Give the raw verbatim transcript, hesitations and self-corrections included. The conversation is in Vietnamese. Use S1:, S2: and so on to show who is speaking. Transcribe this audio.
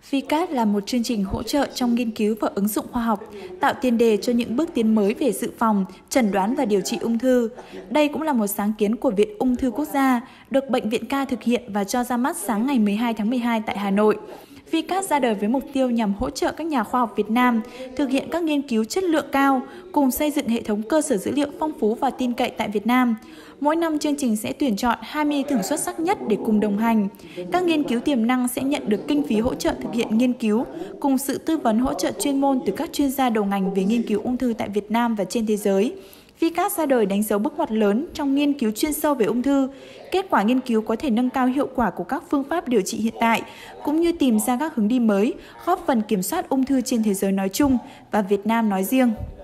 S1: VCAT là một chương trình hỗ trợ trong nghiên cứu và ứng dụng khoa học, tạo tiền đề cho những bước tiến mới về dự phòng, chẩn đoán và điều trị ung thư. Đây cũng là một sáng kiến của Viện Ung thư Quốc gia, được Bệnh viện Ca thực hiện và cho ra mắt sáng ngày mười hai tháng mười hai tại Hà Nội. VCAT ra đời với mục tiêu nhằm hỗ trợ các nhà khoa học Việt Nam thực hiện các nghiên cứu chất lượng cao, cùng xây dựng hệ thống cơ sở dữ liệu phong phú và tin cậy tại Việt Nam. Mỗi năm, chương trình sẽ tuyển chọn hai mươi ý tưởng xuất sắc nhất để cùng đồng hành. Các nghiên cứu tiềm năng sẽ nhận được kinh phí hỗ trợ thực hiện nghiên cứu, cùng sự tư vấn hỗ trợ chuyên môn từ các chuyên gia đầu ngành về nghiên cứu ung thư tại Việt Nam và trên thế giới. VCAT ra đời đánh dấu bước ngoặt lớn trong nghiên cứu chuyên sâu về ung thư. Kết quả nghiên cứu có thể nâng cao hiệu quả của các phương pháp điều trị hiện tại, cũng như tìm ra các hướng đi mới, góp phần kiểm soát ung thư trên thế giới nói chung và Việt Nam nói riêng.